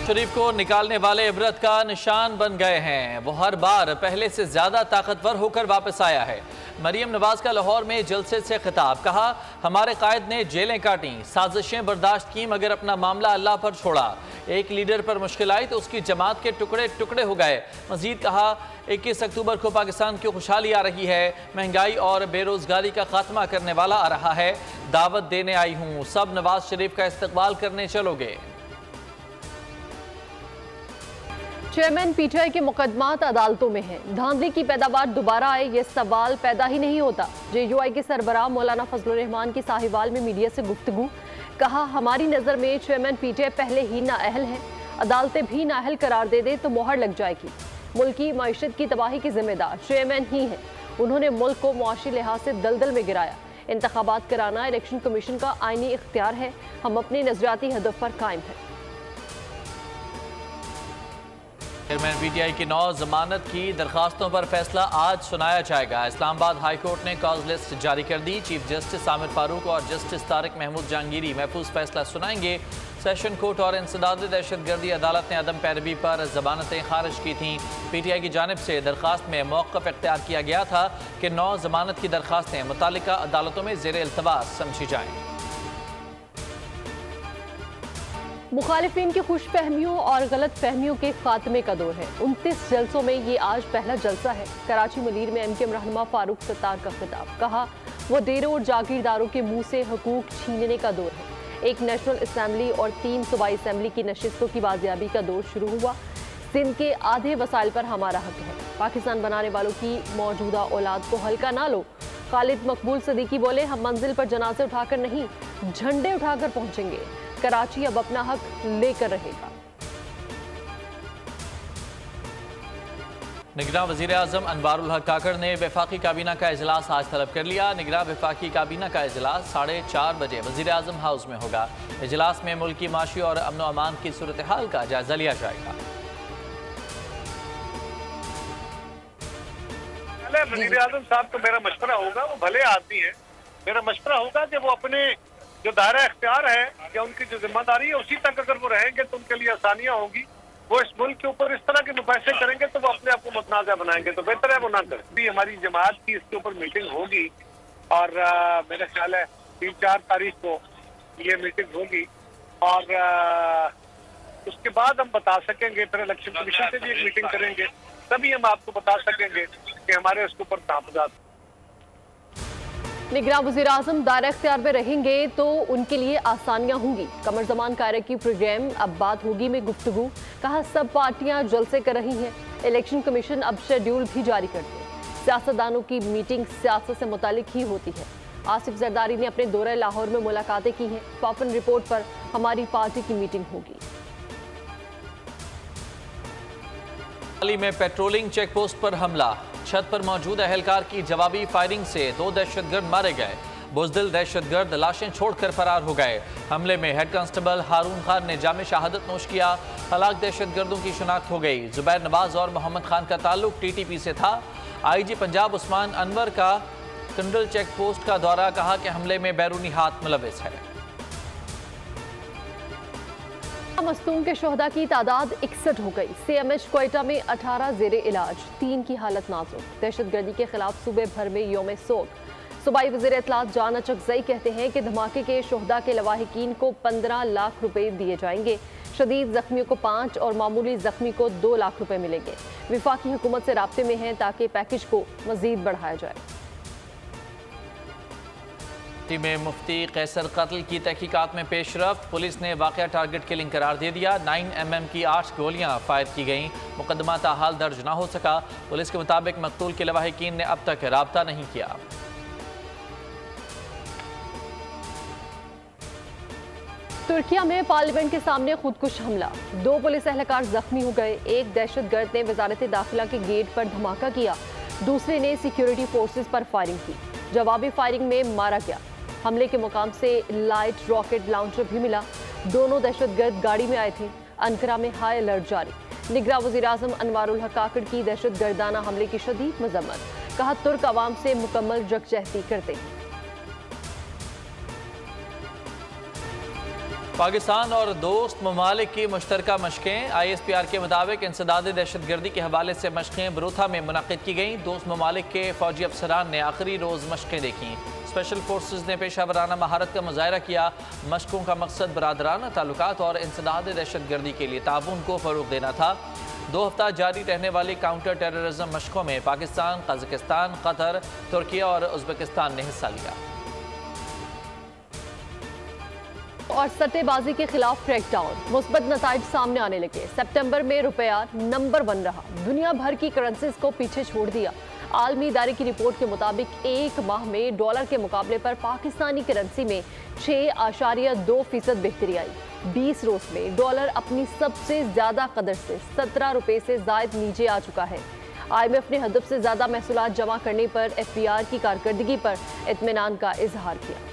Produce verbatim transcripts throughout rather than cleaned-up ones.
शरीफ को निकालने वाले इबरत का निशान बन गए हैं। वो हर बार पहले से ज्यादा ताकतवर होकर वापस आया है। मरियम नवाज का लाहौर में जलसे से खिताब, कहा हमारे कायद ने जेलें काटी, साजिशें बर्दाश्त की, मगर अपना मामला अल्लाह पर छोड़ा। एक लीडर पर मुश्किल आई तो उसकी जमात के टुकड़े टुकड़े हो गए। मजीद कहा इक्कीस अक्टूबर को पाकिस्तान की खुशहाली आ रही है, महंगाई और बेरोजगारी का खात्मा करने वाला आ रहा है। दावत देने आई हूँ, सब नवाज शरीफ का इस्तकबाल करने चलोगे। चेयरमैन पीटीआई के मुकदमात अदालतों में हैं। धांधली की पैदावार दोबारा आए, ये सवाल पैदा ही नहीं होता। जेयूआई के सरबराह मौलाना फजलुर रहमान की साहिवाल में मीडिया से गुफ्तगू, कहा हमारी नज़र में चेयरमैन पीटीआई पहले ही नाअहल हैं, अदालतें भी नाअहल करार दे दे तो मोहर लग जाएगी। मुल्क की मईशत की तबाही के जिम्मेदार चेयरमैन ही हैं। उन्होंने मुल्क को मुआशी लिहाज से दलदल में गिराया। इंतखाबात कराना इलेक्शन कमीशन का आईनी इख्तियार है। हम अपने नजरियाती हदफ पर कायम हैं। चेयरमैन पीटीआई की नौ जमानत की दरखास्तों पर फैसला आज सुनाया जाएगा। इस्लामाबाद हाई कोर्ट ने कॉज लिस्ट जारी कर दी। चीफ जस्टिस आमिर फारूक और जस्टिस तारिक महमूद जहांगीरी महफूज फैसला सुनाएंगे। सेशन कोर्ट और इंसदाद दहशतगर्दी अदालत ने अदम पैरवी पर जमानतें खारिज की थीं। पीटीआई की जानिब से दरखास्त में मौक़िफ़ इख्तियार किया गया था कि नौ जमानत की दरखास्तें मुतालिका अदालतों में ज़ेर इल्तवास समझी जाएँ। मुखालिफिन की खुश फहमियों और गलत फहमियों के खात्मे का दौर है। उनतीस जलसों में ये आज पहला जलसा है। कराची मुलीर में एम के रहनुमा फारूक सत्तार का खिताब, कहा वो डेरों और जागीरदारों के मुंह से हकूक छीनने का दौर है। एक नेशनल असम्बली और तीन सूबाई असम्बली की नशिस्तों की बाजियाबी का दौर शुरू हुआ। सिंध के आधे वसाइल पर हमारा हक है। पाकिस्तान बनाने वालों की मौजूदा औलाद को हल्का ना लो। खालिद मकबूल सदीकी बोले हम मंजिल पर जनाजे उठाकर नहीं, झंडे उठाकर पहुंचेंगे। कराची अब अपना हक लेकर रहेगा। निगरान वज़ीर आज़म अनवारुल हक काकड़ ने वफाकी काबीना का इजलास आज तलब कर लिया। निगरान वफाकी काबीना का इजलास साढ़े चार बजे वज़ीर आज़म हाउस में होगा। इजलास में मुल्क की माशी और अमन व अमान की सूरत हाल का जायजा लिया जाएगा। वज़ीर आज़म साहब को मेरा मशवरा होगा, वो भले आदमी है, मेरा मशवरा होगा कि वो अपने जो दायरा इख्तियार है या उनकी जो जिम्मेदारी है उसी तक अगर वो रहेंगे तो उनके लिए आसानियां होंगी। वो इस मुल्क के ऊपर इस तरह के मुफासले करेंगे तो वो अपने आप को मुतनाज़ा बनाएंगे, तो बेहतर है वो ना करें। भी हमारी जमात की इसके ऊपर मीटिंग होगी और आ, मेरा ख्याल है तीन चार तारीख को ये मीटिंग होगी और आ, उसके बाद हम बता सकेंगे। फिर इलेक्शन कमीशन से भी एक मीटिंग करेंगे, तभी हम आपको बता सकेंगे कि हमारे उसके ऊपर तहफ़्फ़ुज़ात। निगरान वज़ीर आज़म दायरा इख्तियार में रहेंगे तो उनके लिए आसानियां होंगी। कमर जमान कायरे की प्रोग्राम अब बात होगी में गुफ्तगू, कहा सब पार्टियां जलसे कर रही हैं। इलेक्शन कमीशन अब शेड्यूल भी जारी कर दे। सियासतदानों की मीटिंग सियासत से मुतालिक ही होती है। आसिफ जरदारी ने अपने दौरे लाहौर में मुलाकातें की हैं। फाफन रिपोर्ट पर हमारी पार्टी की मीटिंग होगी। में पेट्रोलिंग चेक पोस्ट पर हमला, छत पर मौजूद अहलकार की जवाबी फायरिंग से दो दहशतगर्द मारे गए। बुजदिल दहशतगर्द लाशें छोड़कर फरार हो गए। हमले में हेड कांस्टेबल हारून खान ने जामे शहादत नोश किया। हलाक दहशतगर्दों की शिनाख्त हो गई। जुबैर नवाज और मोहम्मद खान का ताल्लुक टीटीपी से था। आईजी पंजाब उस्मान अनवर का कंडल चेक पोस्ट का दौरा, कहा कि हमले में बैरूनी हाथ मुलविस है। मस्तूम के शोहदा की तादाद इकसठ हो गई। सीएमएच क्वेटा में अठारह जेरे इलाज, तीन की हालत नाजुक। दहशतगर्दी के खिलाफ सूबे भर में यौम सोग। सूबाई वज़ीर इत्तलात जान अचकज़ई कहते हैं कि धमाके के शोहदा के लवाहिकीन को पंद्रह लाख रुपए दिए जाएंगे। शदीद जख्मियों को पाँच और मामूली जख्मी को दो लाख रुपए मिलेंगे। विफाकी हुकूमत से राब्ते में हैं ताकि पैकेज को मजीद बढ़ाया जाए। में मुफ्ती कैसर कत्ल की तहकीकात में पेशरफ्त, पुलिस ने वाक़या टारगेट किलिंग करार दे दिया। नाइन एम एम की आठ गोलियां फायर की गईं। मुकदमा ताहाल दर्ज ना हो सका। पुलिस के मुताबिक मकतूल के लवाहिकीन ने अब तक राब्ता नहीं किया। तुर्किया में पार्लियामेंट के सामने खुदकुश हमला, दो पुलिस एहलकार जख्मी हो गए। एक दहशतगर्द ने वजारत दाखिला के गेट पर धमाका किया, दूसरे ने सिक्योरिटी फोर्सेस पर फायरिंग की। जवाबी फायरिंग में मारा गया। हमले के मुकाम से लाइट रॉकेट लॉन्चर भी मिला। दोनों दहशतगर्द गाड़ी में आए थे। अनकरा में हाई अलर्ट जारी। निगरान वज़ीर आज़म अनवारुल हक काकड़ की दहशतगर्दाना हमले की शदीद मजम्मत, कहा तुर्क अवाम से मुकम्मल यकजहती करते हैं। पाकिस्तान और दोस्त ममालिक की मुश्तरका मशकें। आई एस पी आर के मुताबिक इंसदाद दहशतगर्दी के हवाले से मशकें बरूथा में मुनक़िद की गईं। दोस्त ममालिक के फौजी अफसरान ने आखिरी रोज़ मशकें देखीं। स्पेशल फोर्सेज ने पेशा वराना महारत का मुजाहरा किया। मशकों का मकसद बरादराना ताल्लुकात और इंसदाद दहशतगर्दी के लिए ताउन को फ़रोग़ देना था। दो हफ्ता जारी रहने वाली काउंटर टेररिज्म मशकों में पाकिस्तान, कज़ाकिस्तान, कतर, तुर्किया और उज़्बेकिस्तान ने हिस्सा लिया। और सट्टेबाजी के खिलाफ क्रैकडाउन, मुस्बत नताइज सामने आने लगे। सितंबर में रुपया नंबर वन रहा, दुनिया भर की करेंसीज को पीछे छोड़ दिया। आलमी इदारे की रिपोर्ट के मुताबिक एक माह में डॉलर के मुकाबले पर पाकिस्तानी करेंसी में छः आशारिया दो फीसद बेहतरी आई। बीस रोज में डॉलर अपनी सबसे ज्यादा कदर से सत्रह रुपए से जायद नीचे आ चुका है। आई एम एफ ने हदफ से ज्यादा महसूलात जमा करने पर एफ बी आर की कारकर्दगी पर इत्मीनान का इजहार किया।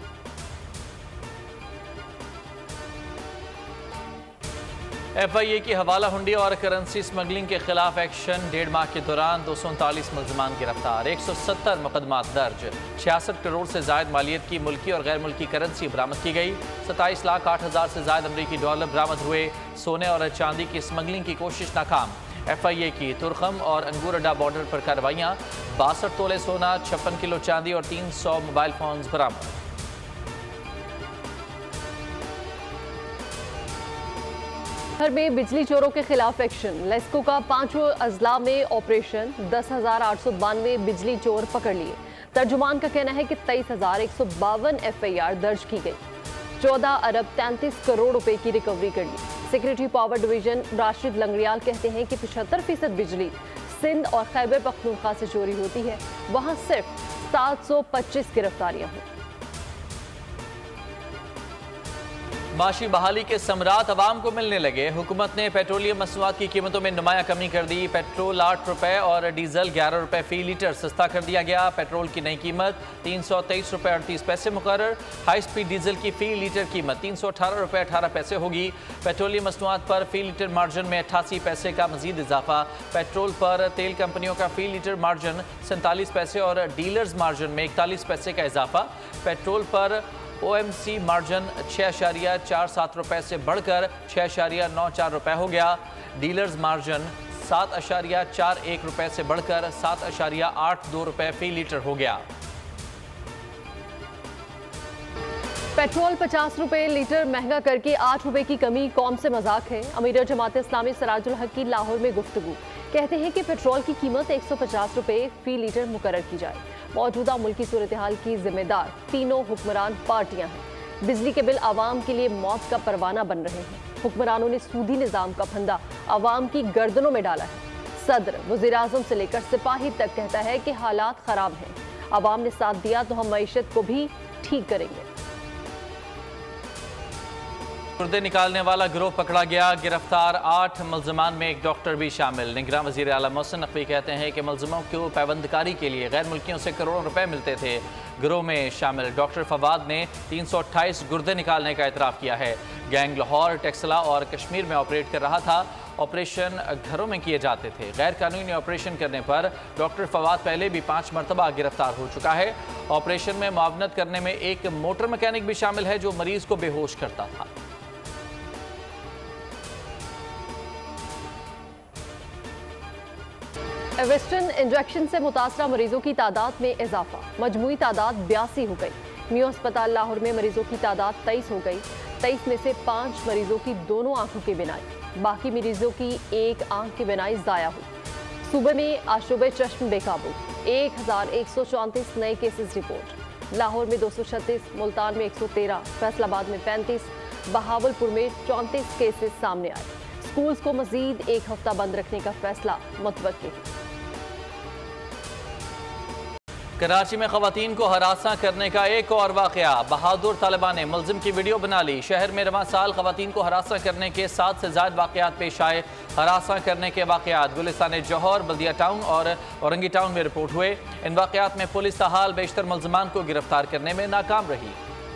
एफ आई ए की हवाला हुंडी और करेंसी स्मगलिंग के खिलाफ एक्शन। डेढ़ माह के दौरान दो सौ उनतालीस मुल्ज़िमान गिरफ्तार, एक सौ सत्तर मुकदमात दर्ज, छियासठ करोड़ से जायद मालियत की मुल्की और गैर मुल्की करेंसी बरामद की गई। सत्ताईस लाख आठ हज़ार से जायद अमरीकी डॉलर बरामद हुए। सोने और चांदी की स्मगलिंग की कोशिश नाकाम। एफ आई ए की तुरखम और अंगूर अड्डा बॉर्डर पर कार्रवाइयाँ। बासठ तोले सोना, छप्पन किलो चांदी और तीन सौ मोबाइल फोन बरामद। घर में बिजली चोरों के खिलाफ एक्शन। लेस्को का पांचों अजला में ऑपरेशन, दस हजार आठ सौ बानवे बिजली चोर पकड़ लिए। तर्जुमान का कहना है कि तेईस हजार एक सौ बावन एफ आई आर दर्ज की गई। चौदह अरब तैंतीस करोड़ रुपए की रिकवरी कर ली। Security power division Rashid Langrial कहते हैं कि पचहत्तर फीसद बिजली सिंध और खैबर पख्तूनख्वा से चोरी होती है, वहां सिर्फ सात सौ पच्चीस गिरफ्तारियां हुई। माशी बहाली के समरात अवाम को मिलने लगे। हुकूमत ने पेट्रोलियम मसनूआत की कीमतों में नुमाया कमी कर दी। पेट्रोल आठ रुपए और डीजल ग्यारह रुपए फी लीटर सस्ता कर दिया गया। पेट्रोल की नई कीमत तीन सौ तेईस रुपए अड़तीस पैसे मुकर्रर। हाई स्पीड डीजल की फी लीटर कीमत तीन सौ अठारह रुपए अठारह पैसे होगी। पेट्रोलियम मसनूआत पर फी लीटर मार्जिन में अट्ठासी पैसे का मजीद इजाफा। पेट्रोल पर तेल कंपनियों का फी लीटर मार्जिन सैंतालीस पैसे और डीलर्स मार्जिन में इकतालीस पैसे का इजाफा। पेट्रोल पर ओ एम सी मार्जिन छः अशारिया चार सात रुपये से बढ़कर छः अशारिया नौ चार रुपये हो गया। डीलर्स मार्जिन सात अशारिया चार एक रुपये से बढ़कर सात अशारिया आठ दो रुपये फी लीटर हो गया। पेट्रोल पचास रुपए लीटर महंगा करके आठ रुपए की कमी कौम से मजाक है। अमीर जमात इस्लामी सराजुल हक की लाहौर में गुफ्तगू, कहते हैं कि पेट्रोल की कीमत एक सौ पचास रुपए फी लीटर मुकर्रर की जाए। मौजूदा मुल्की सूरत हाल की जिम्मेदार तीनों हुक्मरान पार्टियां हैं। बिजली के बिल आवाम के लिए मौत का परवाना बन रहे हैं। हुक्मरानों ने सूदी निजाम का फंदा आवाम की गर्दनों में डाला है। सदर, वज़ीर आज़म से लेकर सिपाही तक कहता है कि हालात खराब हैं, आवाम ने साथ दिया तो हम मईशत को भी ठीक करेंगे। गुर्दे निकालने वाला गिरोह पकड़ा गया। गिरफ्तार आठ मुल्ज़िमान में एक डॉक्टर भी शामिल। निगरान वज़ीर आला मोहसिन नकवी कहते हैं कि मुल्ज़िमों को पाबंदकारी के लिए गैर मुल्कियों से करोड़ों रुपए मिलते थे। गिरोह में शामिल डॉक्टर फवाद ने तीन सौ अट्ठाईस गुर्दे निकालने का एतराफ़ किया है। गैंग लाहौर, टेक्सला और कश्मीर में ऑपरेट कर रहा था। ऑपरेशन घरों में किए जाते थे। गैर कानूनी ऑपरेशन करने पर डॉक्टर फवाद पहले भी पाँच मरतबा गिरफ्तार हो चुका है। ऑपरेशन में मुआवनत करने में एक मोटर मैकेनिक भी शामिल है जो मरीज को बेहोश करता था। वेस्टर्न इंजेक्शन से मुतासरा मरीजों की तादाद में इजाफा, मजमूई तादाद बयासी हो गई। मियो अस्पताल लाहौर में मरीजों की तादाद तेईस हो गई। तेईस में से पाँच मरीजों की दोनों आंखों की बिनाई, बाकी मरीजों की एक आंख की बिनाई ज़ाया हुई। सूबे में आशुबे चश्म बेकाबू, एक हज़ार एक सौ चौंतीस नए केसेस रिपोर्ट। लाहौर में दो सौ छत्तीस, मुल्तान में एक सौ तेरह, फैसलाबाद में पैंतीस, बहावलपुर में चौंतीस केसेस सामने आए। स्कूल्स को मजीद एक हफ्ता बंद रखने का फैसला मुतवक्किल है। कराची में खवातीन को हरासा करने का एक और वाकया। बहादुर तालिबान ने मुल्जिम की वीडियो बना ली। शहर में रवां साल खवातीन को हरासा करने के सात से ज्यादा वाकयात पेश आए। हरासा करने के वाकयात गुलिस्तान जौहर, बल्दिया टाउन और औरंगी टाउन में रिपोर्ट हुए। इन वाकयात में पुलिस ताहाल बेशतर मुल्जिमान को गिरफ्तार करने में नाकाम रही।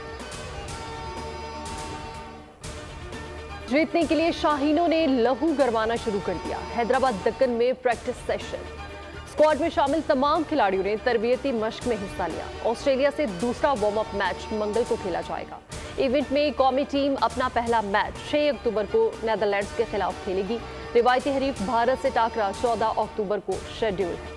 जीतने के लिए शाहीनों ने लहू गरमाना शुरू कर दिया। हैदराबाद दक्कन में प्रैक्टिस सेशन, स्क्वाड में शामिल तमाम खिलाड़ियों ने तरबियती मश्क में हिस्सा लिया। ऑस्ट्रेलिया से दूसरा वार्म अप मैच मंगल को खेला जाएगा। इवेंट में कौमी टीम अपना पहला मैच छह अक्टूबर को नेदरलैंड्स के खिलाफ खेलेगी। रिवायती हरीफ भारत से टाकरा चौदह अक्टूबर को शेड्यूल है।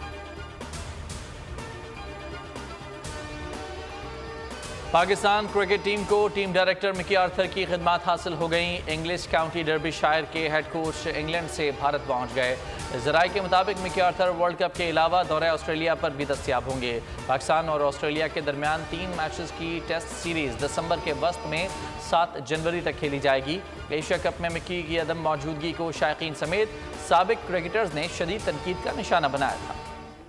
पाकिस्तान क्रिकेट टीम को टीम डायरेक्टर मिकी आर्थर की खिदमत हासिल हो गई। इंग्लिश काउंटी डर्बीशायर के हेड कोच इंग्लैंड से भारत पहुंच गए। ज़राए के मुताबिक मिकी आर्थर वर्ल्ड कप के अलावा दौरे ऑस्ट्रेलिया पर भी दस्तयाब होंगे। पाकिस्तान और ऑस्ट्रेलिया के दरमियान तीन मैचेस की टेस्ट सीरीज दिसंबर के वस्त में सात जनवरी तक खेली जाएगी। एशिया कप में मिकी की अदम मौजूदगी को शायकीन समेत साबिक क्रिकेटर्स ने शदीद तनकीद का निशाना बनाया था।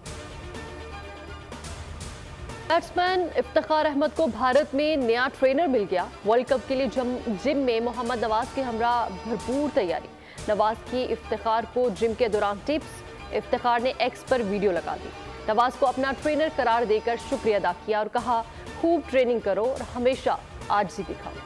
बैट्समैन इफ्तिखार अहमद को भारत में नया ट्रेनर मिल गया। वर्ल्ड कप के लिए जिम में मोहम्मद नवाज के हमरा भरपूर तैयारी। नवाज की इफ्तिखार को जिम के दौरान टिप्स। इफ्तिखार ने एक्स पर वीडियो लगा दी। नवाज को अपना ट्रेनर करार देकर शुक्रिया अदा किया और कहा, खूब ट्रेनिंग करो और हमेशा आजिज़ी दिखाओ।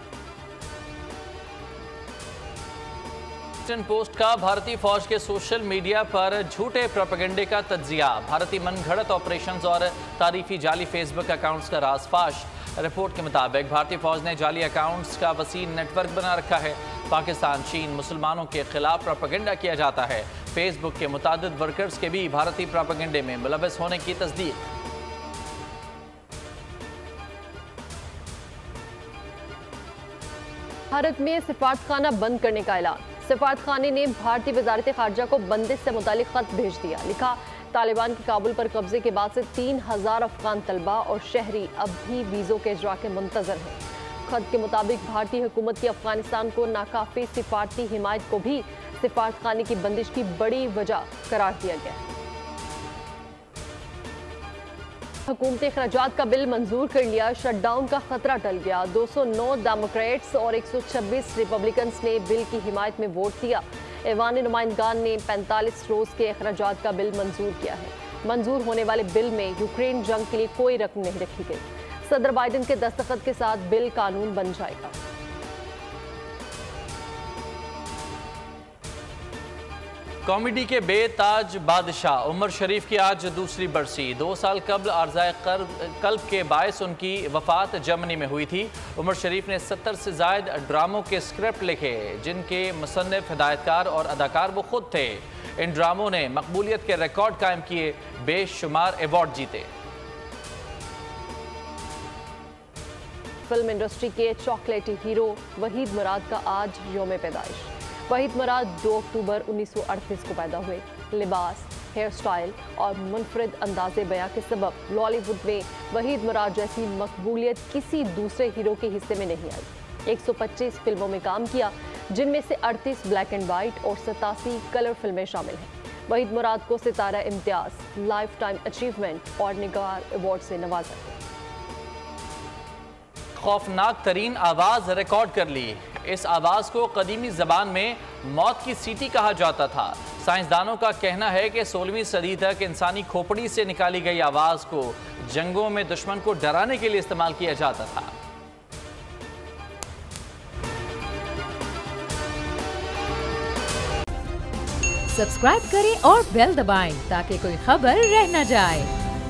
वॉशिंगटन पोस्ट का भारतीय फौज के सोशल मीडिया पर झूठे प्रोपेगेंडे का तज्जिया। भारतीय मनगढ़ंत ऑपरेशंस और तारीफी जाली फेसबुक अकाउंट्स का राजफाश। रिपोर्ट के मुताबिक भारतीय फौज ने जाली अकाउंट्स का वसी नेटवर्क बना रखा है। पाकिस्तान चीन मुसलमानों के खिलाफ प्रोपेगेंडा किया जाता है। फेसबुक के मुतादिद वर्कर्स के भी भारतीय प्रोपेगेंडे में मुलव्वस होने की तस्दीक। भारत में सिफारतखाना बंद करने का ऐलान। सिफारतखाने ने भारतीय वजारत खारजा को बंदिश से मुतालिक खत भेज दिया। लिखा, तालिबान के काबुल पर कब्जे के बाद से तीन हजार अफगान तलबा और शहरी अब भी वीज़ों के इजरा के मुंतजर हैं। खत के मुताबिक भारतीय हुकूमत की अफगानिस्तान को नाकाफी सिफारती हिमायत को भी सिफारतखाने की बंदिश की बड़ी वजह करार दिया गया है। हुकूमती अखराजात का बिल मंजूर कर लिया। शटडाउन का खतरा टल गया। दो सौ नौ डेमोक्रेट्स और एक सौ छब्बीस रिपब्लिकन्स ने बिल की हिमायत में वोट दिया। ऐवान नुमाइंदगान ने पैंतालीस रोज के अखराजात का बिल मंजूर किया है। मंजूर होने वाले बिल में यूक्रेन जंग के लिए कोई रकम नहीं रखी गई। सदर बाइडेन के दस्तखत के साथ बिल कानून बन जाएगा। कॉमेडी के बेताज बादशाह उमर शरीफ की आज दूसरी बरसी। दो साल कबल आर्ज़ाए कल्ब के बायस उनकी वफात जर्मनी में हुई थी। उमर शरीफ ने सत्तर से ज़ायद ड्रामों के स्क्रिप्ट लिखे, जिनके मुसन्निफ, हिदायतकार और अदाकार वो खुद थे। इन ड्रामों ने मकबूलियत के रिकॉर्ड कायम किए, बेशुमार अवार्ड जीते। फिल्म इंडस्ट्री के चॉकलेटी हीरो वहीद मुराद का आज यौम पैदाइश। वहीद मुराद दो अक्टूबर उन्नीस सौ अड़तीस को पैदा हुए। लिबास, हेयर स्टाइल और मुनफरिद अंदाज़े बयां के सबब लॉलीवुड में वहीद मुराद जैसी मकबूलियत किसी दूसरे हीरो के हिस्से में नहीं आई। एक सौ पच्चीस फिल्मों में काम किया, जिनमें से अड़तीस ब्लैक एंड वाइट और सतासी कलर फिल्में शामिल हैं। वहीद मुराद को Sitara Imtiaz, lifetime achievement और निगार अवार्ड से नवाजा गया। खौफनाक तरीन आवाज़ रिकॉर्ड कर ली। इस आवाज़ को कदीमी ज़बान में मौत की सीटी कहा जाता था। साइंसदानों का कहना है कि सोलहवीं सदी तक इंसानी खोपड़ी से निकाली गई आवाज़ को जंगों में दुश्मन को डराने के लिए इस्तेमाल किया जाता था। सब्सक्राइब करें और बेल दबाएं ताकि कोई खबर रह न जाए।